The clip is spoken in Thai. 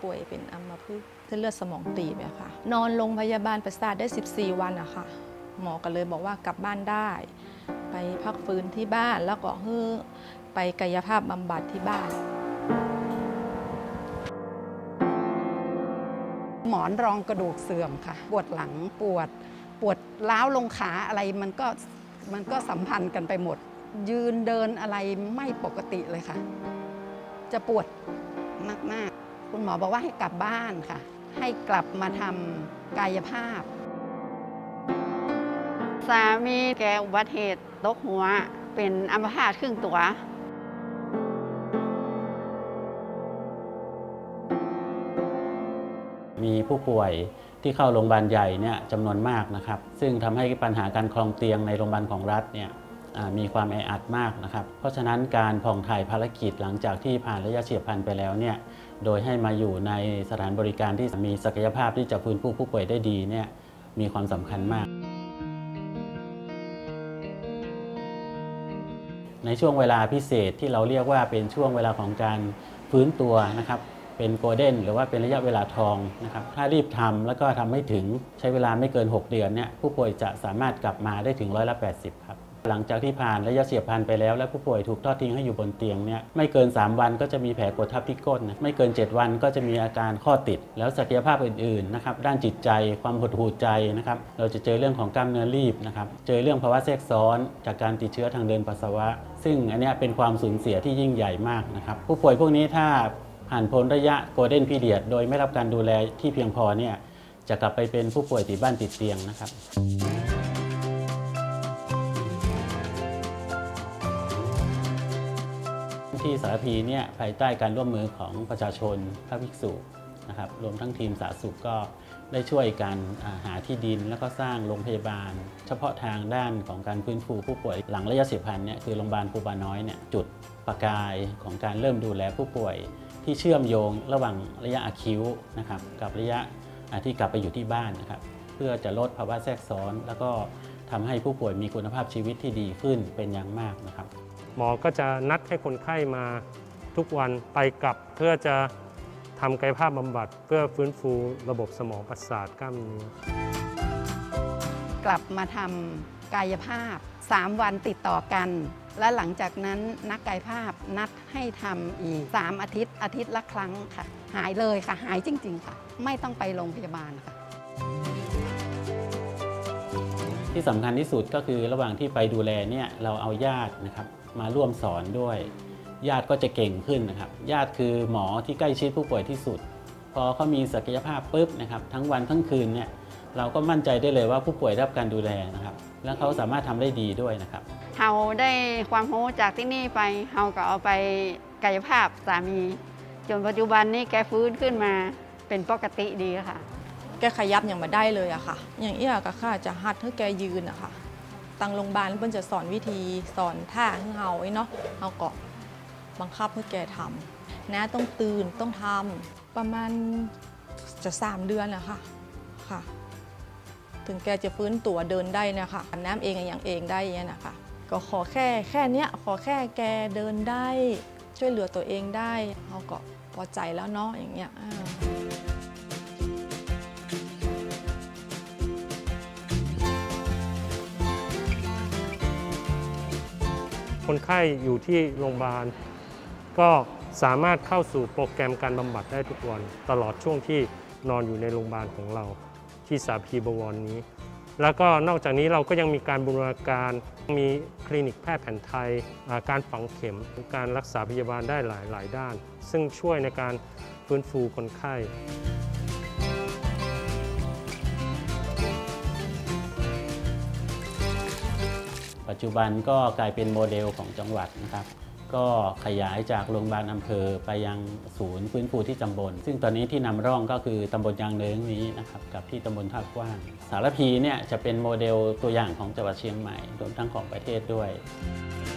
ป่วยเป็นอัมพฤกษ์เส้นเลือดสมองตีบค่ะนอนโรงพยาบาลประสาทได้14 วันอะค่ะหมอก็เลยบอกว่ากลับบ้านได้ไปพักฟื้นที่บ้านแล้วก็ไปกายภาพบำบัดที่บ้านหมอนรองกระดูกเสื่อมค่ะปวดหลังปวดร้าวลงขาอะไรมันก็สัมพันธ์กันไปหมดยืนเดินอะไรไม่ปกติเลยค่ะจะปวดมากๆคุณหมอบอกว่าให้กลับบ้านค่ะให้กลับมาทำกายภาพสามีแกอุบัติเหตุตกหัวเป็นอัมพาตครึ่งตัวมีผู้ป่วยที่เข้าโรงพยาบาลใหญ่เนี่ยจำนวนมากนะครับซึ่งทำให้ปัญหาการครองเตียงในโรงพยาบาลของรัฐเนี่ยมีความแออัดมากนะครับเพราะฉะนั้นการผ่องถ่ายภารกิจหลังจากที่ผ่านระยะเฉียบพลันไปแล้วเนี่ยโดยให้มาอยู่ในสถานบริการที่มีศักยภาพที่จะฟื้นฟูผู้ป่วยได้ดีเนี่ยมีความสำคัญมากในช่วงเวลาพิเศษที่เราเรียกว่าเป็นช่วงเวลาของการฟื้นตัวนะครับเป็นโกลเด้นหรือว่าเป็นระยะเวลาทองนะครับถ้ารีบทำแล้วก็ทำไม่ถึงใช้เวลาไม่เกิน6 เดือนเนี่ยผู้ป่วยจะสามารถกลับมาได้ถึง80%ครับหลังจากที่ผ่านระยะเฉียบพลันไปแล้วและผู้ป่วยถูกทอดทิ้งให้อยู่บนเตียงเนี่ยไม่เกิน3 วันก็จะมีแผลกดทับที่ก้นนะไม่เกิน7 วันก็จะมีอาการข้อติดแล้วศักยภาพอื่นๆนะครับด้านจิตใจความหดหู่ใจนะครับเราจะเจอเรื่องของกล้ามเนื้อรีบนะครับเจอเรื่องภาวะแทรกซ้อนจากการติดเชื้อทางเดินปัสสาวะซึ่งอันนี้เป็นความสูญเสียที่ยิ่งใหญ่มากนะครับผู้ป่วยพวกนี้ถ้าผ่านพ้นระยะโกลเด้นพีเรียดโดยไม่รับการดูแลที่เพียงพอเนี่ยจะกลับไปเป็นผู้ป่วยติดบ้านติดเตียงนะครับที่สารพีเนี่ยภายใต้การร่วมมือของประชาชนพระภิกษุนะครับรวมทั้งทีมสาธารณสุขก็ได้ช่วยกันหาที่ดินแล้วก็สร้างโรงพยาบาลเฉพาะทางด้านของการฟื้นฟูผู้ป่วยหลังระยะเฉียบพลันเนี่ยคือโรงพยาบาลภูบาน้อยเนี่ยจุดประกายของการเริ่มดูแลผู้ป่วยที่เชื่อมโยงระหว่างระยะอะคิวนะครับกับระยะที่กลับไปอยู่ที่บ้านนะครับเพื่อจะลดภาวะแทรกซ้อนแล้วก็ทำให้ผู้ป่วยมีคุณภาพชีวิตที่ดีขึ้นเป็นอย่างมากนะครับหมอก็จะนัดให้คนไข้มาทุกวันไปกลับเพื่อจะทำกายภาพบำบัดเพื่อฟื้นฟูระบบสมองประสาทกล้ามเนื้อกลับมาทำกายภาพ3 วันติดต่อกันและหลังจากนั้นนักกายภาพนัดให้ทำอีก3 อาทิตย์ละครั้งค่ะหายเลยค่ะหายจริงๆค่ะไม่ต้องไปโรงพยาบาลค่ะที่สำคัญที่สุดก็คือระหว่างที่ไปดูแลเนี่ยเราเอาญาตินะครับมาร่วมสอนด้วยญาติก็จะเก่งขึ้นนะครับญาติคือหมอที่ใกล้ชิดผู้ป่วยที่สุดพอเขามีศักยภาพปุ๊บนะครับทั้งวันทั้งคืนเนี่ยเราก็มั่นใจได้เลยว่าผู้ป่วยได้รับการดูแลนะครับและเขาสามารถทำได้ดีด้วยนะครับเราได้ความรู้จากที่นี่ไปเราก็เอาไปกายภาพสามีจนปัจจุบันนี้แกฟื้นขึ้นมาเป็นปกติดีค่ะแกขยับอย่างมาได้เลยอะค่ะอย่างเอี้ยก็ค่ะจะหัดให้แกยืนอะค่ะตังโรงพยาบาลเพิ่นจะสอนวิธีสอนท่าให้เฮาเนาะเฮาก็บังคับให้แกทำนะต้องตื่นต้องทำประมาณจะ3 เดือนอะค่ะถึงแกจะฟื้นตัวเดินได้นะคะอาบน้ำเองอย่างเองได้เนี่ยนะคะก็ขอแค่เนี้ยขอแค่แกเดินได้ช่วยเหลือตัวเองได้เราก็พอใจแล้วเนาะอย่างเงี้ยคนไข้อยู่ที่โรงพยาบาลก็สามารถเข้าสู่โปรแกรมการบำบัดได้ทุกวันตลอดช่วงที่นอนอยู่ในโรงพยาบาลของเราที่สาพีบวรนี้แล้วก็นอกจากนี้เราก็ยังมีการบูรณาการมีคลินิกแพทย์แผนไทยการฝังเข็มการรักษาพยาบาลได้หลายด้านซึ่งช่วยในการฟื้นฟูคนไข้ปัจจุบันก็กลายเป็นโมเดลของจังหวัดนะครับก็ขยายจากโรงพยาบาลอำเภอไปยังศูนย์ฟื้นฟูที่ตำบลซึ่งตอนนี้ที่นำร่องก็คือตำบลยางเนิ้งนี้นะครับกับที่ตำบลท่ากว้างสารพีเนี่ยจะเป็นโมเดลตัวอย่างของจังหวัดเชียงใหม่รวมทั้งของประเทศด้วย